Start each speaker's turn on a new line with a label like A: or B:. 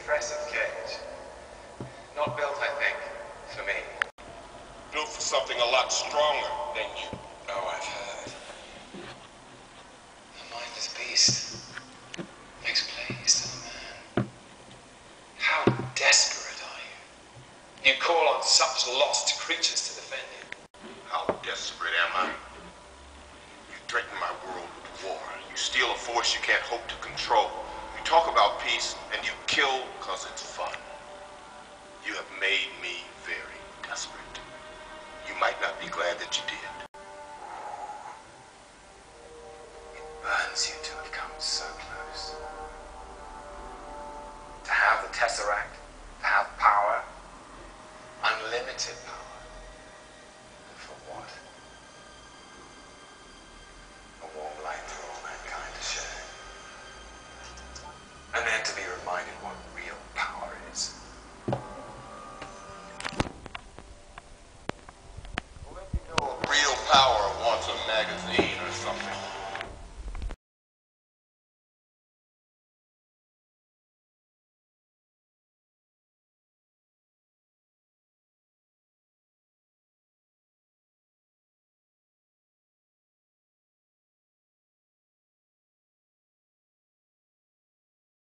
A: Impressive cage. Not built, I think, for me.
B: Built for something a lot stronger than you.
A: Oh, I've heard. A mindless beast. Makes plays to the man. How desperate are you? You call on such lost creatures to defend you.
B: How desperate am I? You threaten my world with war. You steal a force you can't hope to control. You talk about peace, and you kill because it's fun. You have made me very desperate. You might not be glad that you did.
A: It burns you to have come so close. To have the Tesseract, to have power, unlimited power. And for what? A warm light for all mankind to share. And then to be reminded what real power is.
B: Real power wants a magazine.